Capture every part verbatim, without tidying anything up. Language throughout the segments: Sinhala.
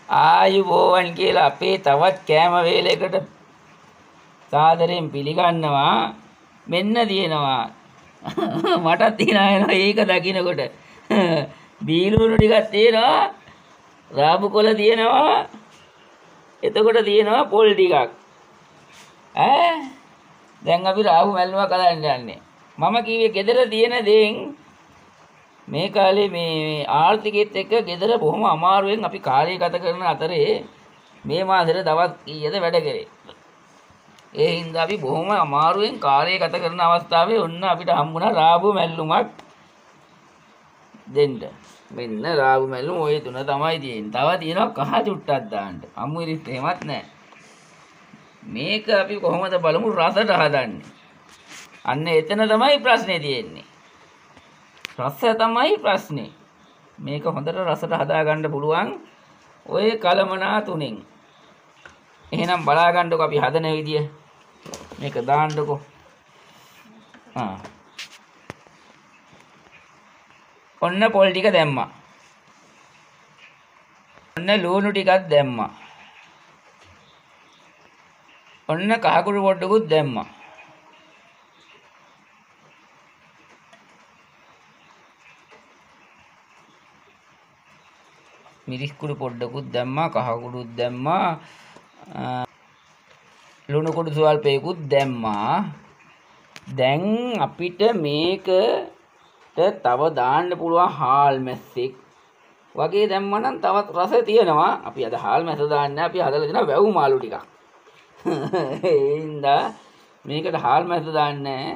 ආයුබෝවන් කියලා අපේ තවත් කෑම වේලයකට සාදරයෙන් පිළිගන්නවා. මෙන්න තියෙනවා. මටත් තියනවා ඒක දකින්නකොට. බීලුණු ටිකක් තියෙනවා. රාබු කොළ තියෙනවා. එතකොට තියෙනවා පොල් ටිකක්. ඈ දැන් අපි රාබු මැල්ලුවා කලන්න යන්නේ. මම කිව්වේ ගෙදර තියෙන දේෙන් මේ කාලේ මේ ආර්ථිකයේත් එක්ක ගෙදර බොහොම අමාරුවෙන් අපි කාලය ගත කරන අතරේ මේ මාසෙට දවස් කීයද වැඩ කරේ. ඒ හින්දා අපි බොහොම අමාරුවෙන් කාලය ගත කරන අවස්ථාවේ ඔන්න අපිට හම්බුණා රාබු මැල්ලුමක් දෙන්න. මෙන්න රාබු මැල්ලුම ওই තුන තමයි තියෙන්නේ. තව තියෙනවා කහ චුට්ටක් දාන්න. අමු ඉරිත් එහෙමත් නැහැ. මේක අපි කොහොමද බලමු රසට හදන්නේ. අන්න එතන තමයි ප්‍රශ්නේ තියෙන්නේ. රස තමයි ප්‍රශ්නේ. මේක හොඳට රසට හදා ගන්න පුළුවන් ඔය කලමනා තුنين. එහෙනම් බලා ගන්නකො අපි හදන විදිය. මේක දාන්නකො. ආ. ඔන්න පොල් ටික දැම්මා. ඔන්න ලුණු ටිකක් දැම්මා. ඔන්න කහකුරු පොඩ්ඩකුත් දැම්මා. මිරිස් කුඩු පොඩ්ඩකුත් දැම්මා, කහ කුඩුත් දැම්මා, ලුණු කුඩු සුවල්පයකුත් දැම්මා. දැන් අපිට මේකට තව දාන්න පුළුවන් හාල් මැස්සෙක් වගේ දැම්මා නම් තවත් රස තියෙනවා. අපි අද හාල් මැස්ස දාන්නේ අපි හදලා දෙනවා වැව් මාළු ටිකක්. ඒ හින්දා මේකට හාල් මැස්ස දාන්නේ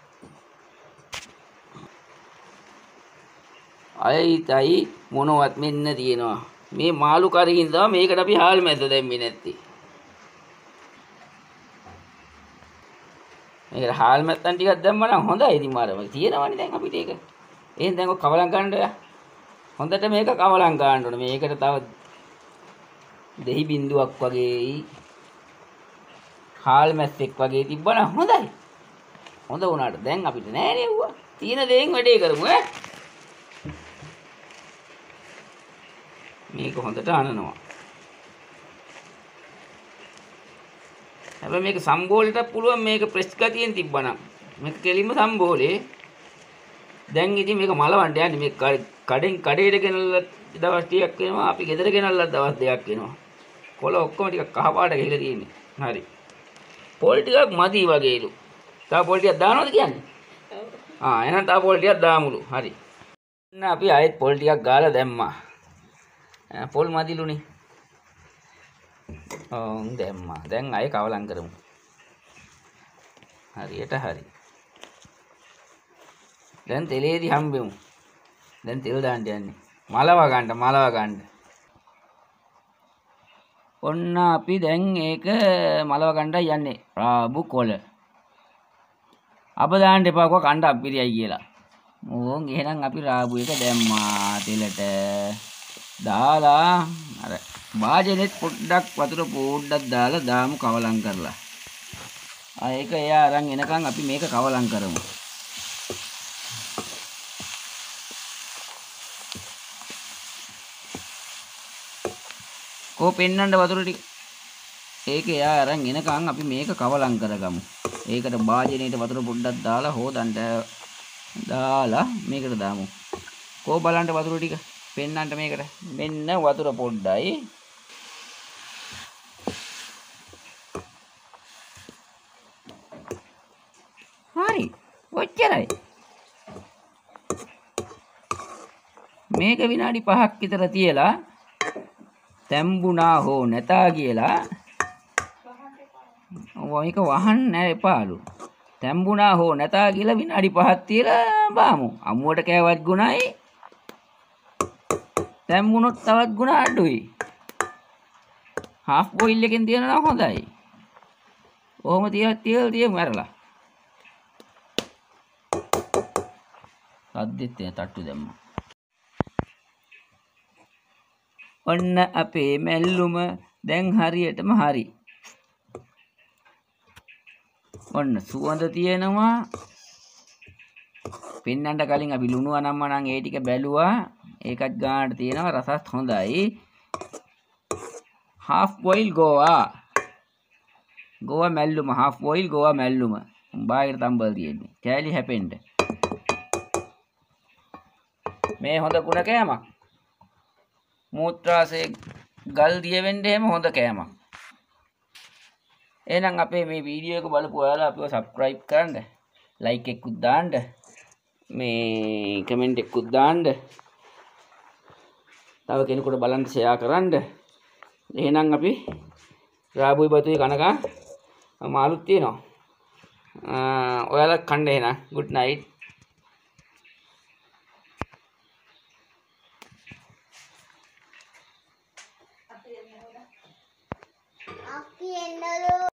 අයයි මොනවත් මෙන්න තියෙනවා. මේ මාළු කරින් තමයි මේකට අපි හාල් මැස්ස දැම්මේ නැත්තේ. මේකට හාල් මැස්සන් ටිකක් දැම්මම නම් හොඳයි. ඉතින් මාරම තියෙනවනේ දැන් අපිට ඒක. එහෙනම් දැන් ඔය කවලම් ගන්න ඔයා. හොඳට මේක කවලම් ගන්න ඕනේ. මේකට තව දෙහි බින්දුවක් වගේ හාල් මැස්සෙක් වගේ තිබ්බනම් හොඳයි. හොඳ වුණාට දැන් අපිට නෑ නේ ඌවා. තියෙන දේෙන් වැඩේ කරමු ඈ. මේක හොඳට අනනවා. හැබැයි මේක සම්බෝලෙටත් පුළුවන් මේක ප්‍රෙස් ගතියෙන් තිබ්බනම්. මේක කෙලින්ම සම්බෝලේ. දැන් ඉතින් මේක මලවන්න යන්නේ. මේක කඩෙන් කඩේට ගෙනල්ලා දවස් ටිකක් වෙනවා. අපි ගෙදර ගෙනල්ලා දවස් දෙකක් වෙනවා. කොළ ඔක්කොම ටිකක් කහ පාට ගිහලා තියෙන්නේ. හරි. පොල් ටිකක් මදි වගේලු. තව පොල් ටිකක් දානවද කියන්නේ? ඔව්. ආ එහෙනම් තව පොල් ටිකක් දාමුලු. හරි. දැන් අපි ආයෙත් පොල් ටිකක් ගාලා දැම්මා. පොල් මදිලුනේ. ඔව් දැම්මා. දැන් ආයෙ කවලම් කරමු. හරියට හරි. දැන් තෙලේදී හම්බෙමු. දැන් තෙල් දාන්න යන්නේ. මලව ගන්න මලව ගන්න. ඔන්න අපි දැන් ඒක මලව ගන්නයි යන්නේ. රාබු කොළ. අප දාන්න එපා කො කණ්ඩ අපිරියයි කියලා. ඕන් එහෙනම් අපි රාබු එක දැම්මා තෙලට. දාලා අර වාජනෙත් පොඩ්ඩක් වතුර පොඩ්ඩක් දාලා දාමු කවලම් කරලා. ආ ඒක එයා අරන් එනකන් අපි මේක කවලම් කරමු. කෝ පෙන්නන්න වතුර ටික. ඒක එයා අරන් එනකන් අපි මේක කවලම් කරගමු. ඒකට වාජනෙට වතුර පොඩ්ඩක් දාලා හොදන්න දාලා මේකට දාමු. කෝ බලන්න වතුර ටික. පෙන්නන්න මේකට. මෙන්න වතුර පොඩ්ඩයි. හරි. ඔච්චරයි. මේක විනාඩි පහක් විතර තියලා තැම්බුණා හෝ නැතා කියලා මේක වහන්න එපාලු. තැම්බුණා හෝ නැතා කියලා විනාඩි පහක් තියලා බාමු. අමුවට කෑවත් ගුණයි. තැම්බුණොත් තවත් ගුණ අඩුයි. හාෆ් බොයිල් එකෙන් තියනවා හොඳයි. ඔහොම තියලා තියලා තියමු ඇරලා. සද්දෙත් එන තට්ටු දැම්මා. ඔන්න අපේ මැල්ලුම දැන් හරියටම හරි. ඔන්න සුවඳ තියෙනවා. පෙන්නන්න කලින් අපි ලුණු අනම්මනම් ඒ ටික බැලුවා. ඒකත් ගානට තියෙනවා රසත් හොඳයි. half boil ගෝවා ගෝවා මැල්ලුම half boil ගෝවා මැල්ලුම බාහිර තම්බල් තියෙන්නේ කෑලි හැපෙන්න මේ හොඳ කුණ කෑමක් මූත්‍රාසේ ගල් දිය වෙන්න එහෙම හොඳ කෑමක් එහෙනම් අපේ මේ වීඩියෝ එක බලපු ඔයාලා අපිව subscribe කරන්න like එකකුත් දාන්න මේ කමෙන්ට් එකකුත් දාන්න තව කෙනෙකුට බලන්න ෂෙයා කරන්න එහෙනම් අපි රාබුයි බතුයි කනකා මාළුත් තියෙනවා ඔයාලා කන්න එහෙනම් good night අපි එන්නලු